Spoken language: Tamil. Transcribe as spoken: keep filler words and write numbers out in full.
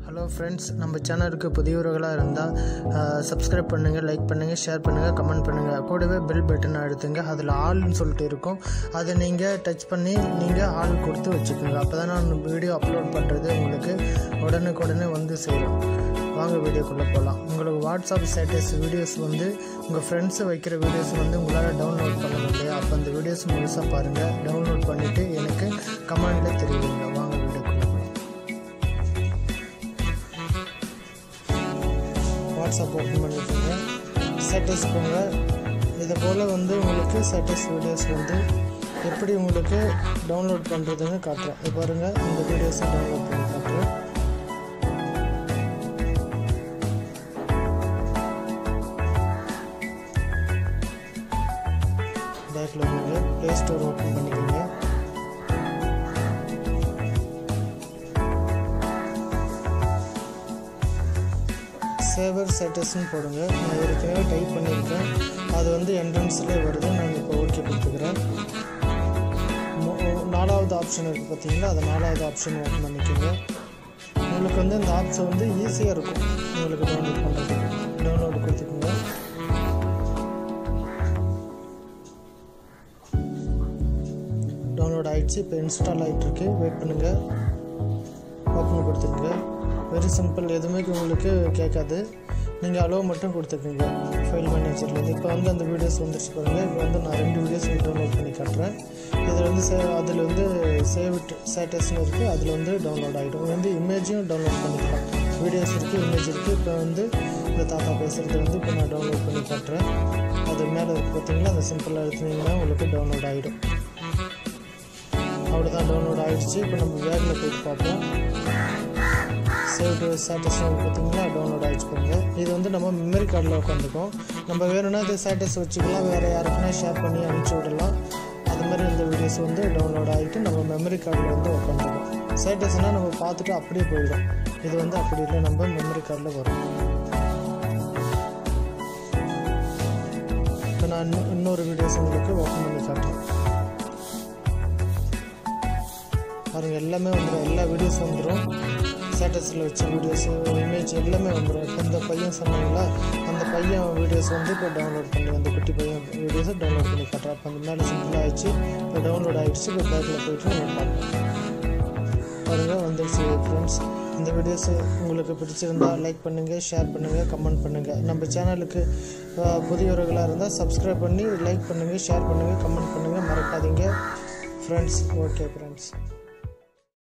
ஹலோ ஃப்ரெண்ட்ஸ், நம்ம சேனலுக்கு புதியவர்களாக இருந்தால் சப்ஸ்கிரைப் பண்ணுங்கள், லைக் பண்ணுங்கள், ஷேர் பண்ணுங்கள், கமெண்ட் பண்ணுங்கள். கூடவே பெல் பட்டனை அழுத்துங்க. அதில் ஆல்னு சொல்லிட்டு இருக்கும். அதை நீங்கள் டச் பண்ணி நீங்கள் ஆல் கொடுத்து வச்சுக்கோங்க. அப்போ தான் நான் வீடியோ அப்லோட் பண்ணுறது உங்களுக்கு உடனுக்குடனே வந்து சேரும். வாங்க வீடியோக்குள்ளே போகலாம். உங்களுக்கு வாட்ஸ்அப் ஸ்டேட்டஸ் வீடியோஸ் வந்து உங்கள் ஃப்ரெண்ட்ஸு வைக்கிற வீடியோஸ் வந்து உங்களால் டவுன்லோட் பண்ண முடியாது. அப்போ அந்த வீடியோஸ் முழுசாக பாருங்கள். டவுன்லோட் பண்ணிவிட்டு எனக்கு கமெண்டில் தெரிவிங்க. வாங்க வீடியோக்குள்ளே போகலாம். வாட்ஸ்அப் ஓப்பன் பண்ணிக்கோங்க. ஸ்டேட்டஸ் போங்க. இதை போல் வந்து உங்களுக்கு ஸ்டேட்டஸ் வீடியோஸ் வந்து எப்படி உங்களுக்கு டவுன்லோட் பண்ணுறதுன்னு காட்டுறேன். இது பாருங்கள், இந்த வீடியோஸை டவுன்லோட் பண்ணி காட்டுறேன். பேக்கில் வந்து ப்ளே ஸ்டோர் ஓப்பன் பண்ணிக்கோங்க. சேவர் ஸ்டேட்டஸ்ன்னு போடுங்க. நான் ஏற்கனவே டைப் பண்ணியிருக்கேன். அது வந்து என்ட்ரன்ஸில் வருது. நான் இப்போ ஓகே கொடுத்துக்கிறேன். நாலாவது ஆப்ஷன் இருக்குது பார்த்தீங்களா, அதை நாலாவது ஆப்ஷன் ஓப்பன் பண்ணிக்கோங்க. உங்களுக்கு வந்து இந்த ஆப்ஷன் வந்து ஈஸியாக இருக்கும் உங்களுக்கு டவுன்லோட் பண்ணுறதுக்கு. டவுன்லோடு கொடுத்துக்கோங்க. டவுன்லோட் ஆகிடுச்சு. இப்போ இன்ஸ்டால் ஆகிட்டுருக்கு. வெயிட் பண்ணுங்கள். ஓப்பன் கொடுத்துருங்க. Very simple. எதுவுமே உங்களுக்கு கேட்காது. நீங்கள் அலோவ் மட்டும் கொடுத்துக்கோங்க ஃபைல் மேனேஜர்லேருந்து. இப்போ வந்து அந்த வீடியோஸ் வந்துருச்சு பாருங்கள். இப்போ வந்து நான் ரெண்டு வீடியோஸ் டவுன்லோட் பண்ணி காட்டுறேன். இதில் வந்து சே அதில் வந்து சேவ் ஸ்டேட்டஸ்னு இருக்குது. அதில் வந்து டவுன்லோட் ஆகிடும். வந்து இமேஜையும் டவுன்லோட் பண்ணிக்கலாம். வீடியோஸ் இருக்குது, இமேஜ் இருக்குது. இப்போ வந்து இந்த தாத்தா பேசுகிறது வந்து இப்போ நான் டவுன்லோட் பண்ணி காட்டுறேன். அது மேலே இருக்குது பார்த்தீங்களா, அந்த சிம்பிளாக எடுத்துனீங்கன்னா உங்களுக்கு டவுன்லோட் ஆகிடும். அவ்வளோதான், டவுன்லோட் ஆகிடுச்சு. இப்போ நம்ம பேக்கில் போய்ட்டு பார்ப்போம். சேவ் ஸ்டேட்டஸ் பார்த்தீங்களா, டவுன்லோட் ஆகிடுச்சு பாருங்க. இது வந்து நம்ம மெமரி கார்டில் உட்காந்துக்கும். நம்ம வேணும்னா இது ஸ்டேட்டஸ் வச்சுக்கலாம், வேறு யாருக்குன்னா ஷேர் பண்ணி அனுப்பிச்சி விடலாம். அது மாதிரி இந்த வீடியோஸ் வந்து டவுன்லோட் ஆகிட்டு நம்ம மெமரி கார்டில் வந்து உட்காந்துக்கும். ஸ்டேட்டஸ்னால் நம்ம பார்த்துட்டு அப்படியே போயிடும். இது வந்து அப்படி இல்லை, நம்ம மெமரி கார்டில் வரும். இப்போ நான் இன்னும் இன்னொரு வீடியோஸ் உங்களுக்கு ஓப்பன் பண்ணி காட்டுறேன். பாருங்கள், எல்லாமே வந்துடும். எல்லா வீடியோஸ் வந்துடும். ஸ்டேட்டஸில் வச்ச வீடியோஸு, இமேஜ் எல்லாமே வந்துடும். இப்போ இந்த பையன் சொன்னாங்களா, அந்த பையன் வீடியோஸ் வந்து இப்போ டவுன்லோட் பண்ணி, அந்த குட்டி பையன் வீடியோஸை டவுன்லோட் பண்ணி காட்டுறேன். அப்போ அந்த மேலே சிம்பிளாக ஆகிடுச்சு. இப்போ டவுன்லோட் ஆகிடுச்சு. இப்போ பேக்கில் போய்ட்டு நம்ம பார்ப்போம். பாருங்கள், வந்துடுச்சு ஃப்ரெண்ட்ஸ். இந்த வீடியோஸு உங்களுக்கு பிடிச்சிருந்தால் லைக் பண்ணுங்கள், ஷேர் பண்ணுங்கள், கமெண்ட் பண்ணுங்கள். நம்ம சேனலுக்கு புதியவர்களாக இருந்தால் சப்ஸ்கிரைப் பண்ணி லைக் பண்ணுங்கள், ஷேர் பண்ணுங்கள், கமெண்ட் பண்ணுங்கள், மறக்காதீங்க ஃப்ரெண்ட்ஸ். Okay friends.